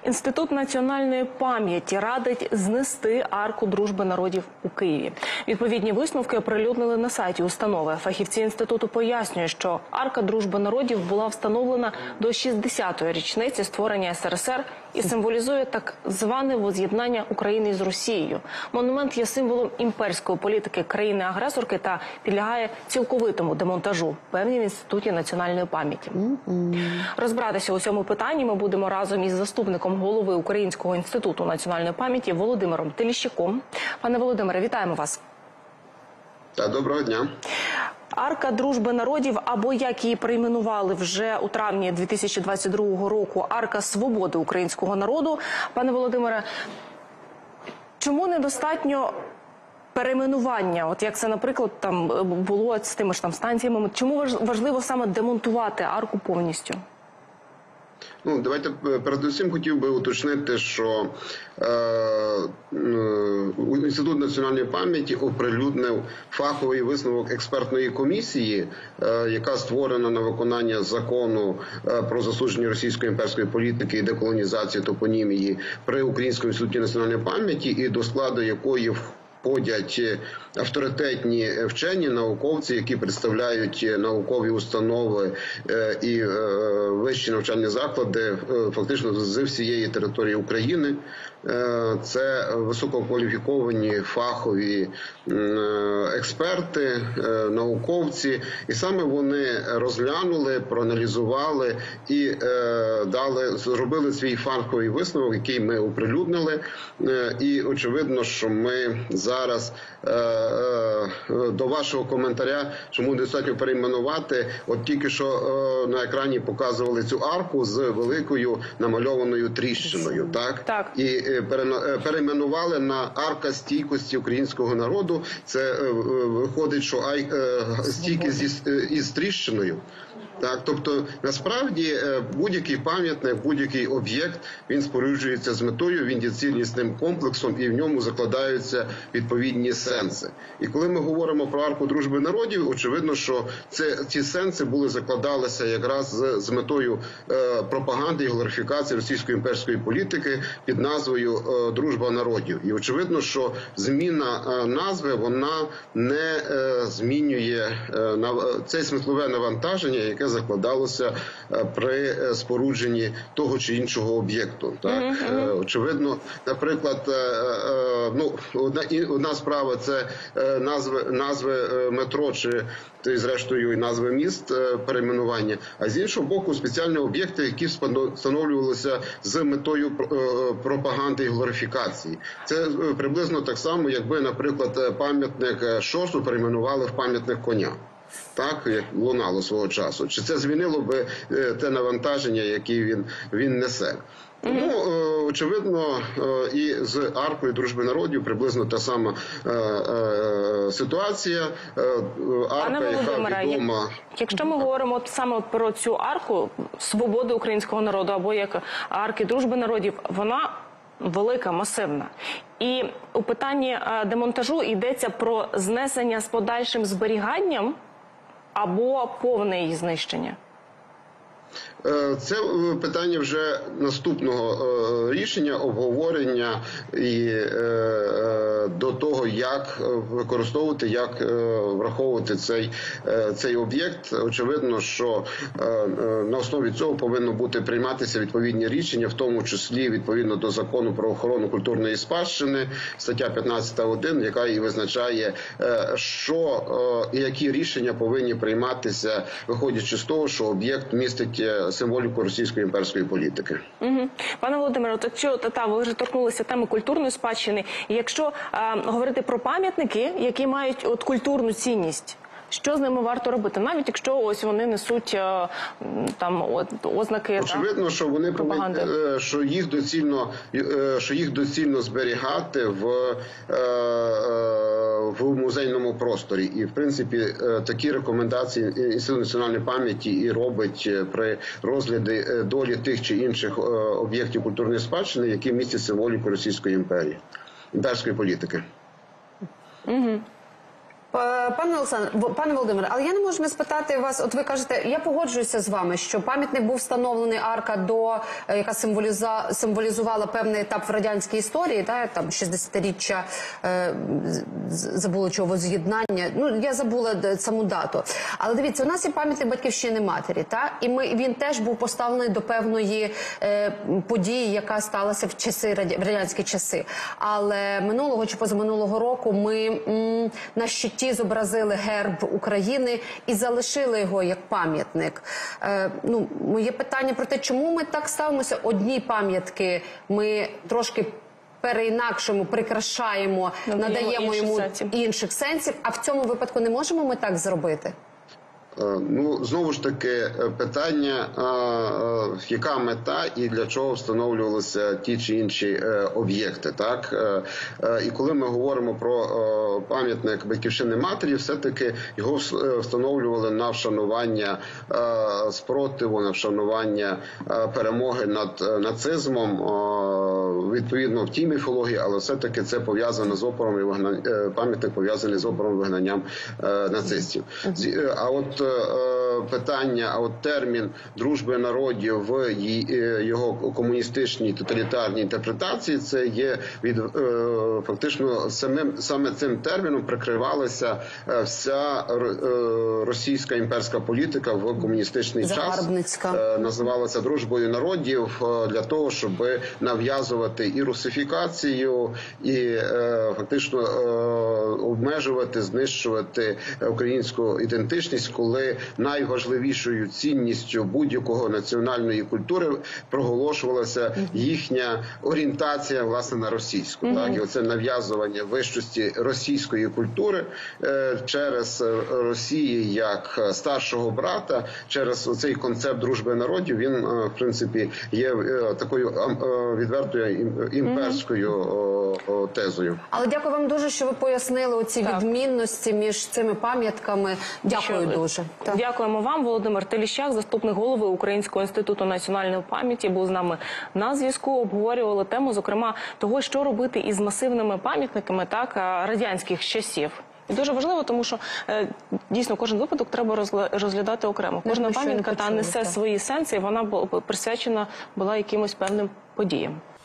Інститут національної пам'яті радить знести арку дружби народів у Києві. Відповідні висновки оприлюднили на сайті установи. Фахівці інституту пояснюють, що арка дружби народів була встановлена до 60-ї річниці створення СРСР і символізує так зване воз'єднання України з Росією. Монумент є символом імперської політики країни-агресорки та підлягає цілковитому демонтажу, певні в Інституті національної пам'яті. Розбиратися у цьому питанні ми будемо разом із заступником голови Українського інституту національної пам'яті Володимиром Теліщуком. Пане Володимире, вітаємо вас. Доброго дня. Арка дружби народів, або як її перейменували вже у травні 2022 року, Арка свободи українського народу. Пане Володимире, чому недостатньо перейменування, от як це, наприклад, там було з тими ж там станціями? Чому важливо саме демонтувати арку повністю? Давайте передусім хотів би уточнити, що Інститут національної пам'яті оприлюднив фаховий висновок експертної комісії, яка створена на виконання закону про засудження російської імперської політики і деколонізації топонімії при Українському інституті національної пам'яті, і до складу якої входять авторитетні вчені, науковці, які представляють наукові установи і вищі навчальні заклади фактично з всієї території України. Це висококваліфіковані фахові експерти, науковці, і саме вони розглянули, проаналізували і зробили свій фаховий висновок, який ми оприлюднили. І очевидно, що ми зараз до вашого коментаря, чому недостатньо перейменувати, от тільки що на екрані показували цю арку з великою намальованою тріщиною, так? І перейменували на арка стійкості українського народу. Це виходить, що стійкість із тріщиною. Так, тобто, насправді, будь-який пам'ятник, будь-який об'єкт, він споруджується з метою, він є цілісним комплексом, і в ньому закладаються відповідні сенси. І коли ми говоримо про арку дружби народів, очевидно, що ці сенси закладалися якраз з метою пропаганди і глорифікації російської імперської політики під назвою «Дружба народів». І очевидно, що зміна назви, вона не змінює це смислове навантаження, яке закладалося при спорудженні того чи іншого об'єкту. Очевидно, наприклад, одна справа – це назви метро чи зрештою і назви міст перейменування, а з іншого боку спеціальні об'єкти, які встановлювалися з метою пропаганди і глорифікації. Це приблизно так само, якби, наприклад, пам'ятник Шосту перейменували в пам'ятник коня. Так, як лунало свого часу. Чи це змінило би те навантаження, яке він несе? Тому, очевидно, і з аркою дружби народів приблизно та сама ситуація. Пане Володимире, якщо ми говоримо саме про цю арку свободи українського народу, або як арки дружби народів, вона велика, масивна. І у питанні демонтажу йдеться про знесення з подальшим зберіганням або повне її знищення? Це питання вже наступного рішення, обговорення і до того, як використовувати, як враховувати цей об'єкт. Очевидно, що на основі цього повинно бути прийматися відповідні рішення, в тому числі відповідно до закону про охорону культурної спадщини, стаття 15.1, яка і визначає, що і які рішення повинні прийматися, виходячи з того, що об'єкт містить символіку російської імперської політики. Пане Володимире, ви вже торкнулися теми культурної спадщини. І якщо говорити про пам'ятники, які мають культурну цінність, що з ними варто робити, навіть якщо ось вони несуть ознаки очевидно, що вони пропаганди? Що їх доцільно зберігати в музейному просторі. І, в принципі, такі рекомендації Інститут національної пам'яті і робить при розгляді долі тих чи інших об'єктів культурної спадщини, які містять символіку Російської імперії, імперської політики. Пане Володимире, але я не можу не спитати вас, от ви кажете, я погоджуюся з вами, що пам'ятник був встановлений арка, яка символізувала певний етап в радянській історії, там 60-річчя, забула чого, воз'єднання, я забула саму дату. Але дивіться, у нас є пам'ятник Батьківщини Матері, і він теж був поставлений до певної події, яка сталася в радянські часи. Але минулого чи позаминулого року ми на щиті зобразили герб України і залишили його як пам'ятник. Моє питання про те, чому ми так ставимося? Одні пам'ятки ми трошки переінакшимо, прикрашаємо, надаємо йому інших сенсів, а в цьому випадку не можемо ми так зробити? Знову ж таки, питання, яка мета і для чого встановлювалися ті чи інші об'єкти, так? І коли ми говоримо про пам'ятник Батьківщини Матері, все-таки його встановлювали на вшанування спротиву, на вшанування перемоги над нацизмом, відповідно в тій міфології, але все-таки це пов'язано з опором і пам'ятник пов'язаний з опором і вигнанням нацистів. А от питання, термін дружби народів в його комуністичній тоталітарній інтерпретації, це є фактично саме цим терміном прикривалася вся російська імперська політика в комуністичний час. Називалася дружбою народів для того, щоб нав'язувати і русифікацію, і фактично обмежувати, знищувати українську ідентичність, коли найважливішою цінністю будь-якого національної культури проголошувалася їхня орієнтація, власне, на російську. Так? І оце нав'язування вищості російської культури через Росії як старшого брата, через цей концепт дружби народів, він, в принципі, є такою відвертою імперською тезою. Але дякую вам дуже, що ви пояснили оці відмінності між цими пам'ятками. Дякую дуже. Дякуємо вам. Володимир Теліщак, заступник голови Українського інституту національної пам'яті, був з нами на зв'язку. Обговорювали тему, зокрема, того, що робити із масивними пам'ятниками радянських часів. І дуже важливо, тому що дійсно кожен випадок треба розглядати окремо. Кожна пам'ятка несе свої сенси, і вона присвячена була якимось певним подіям.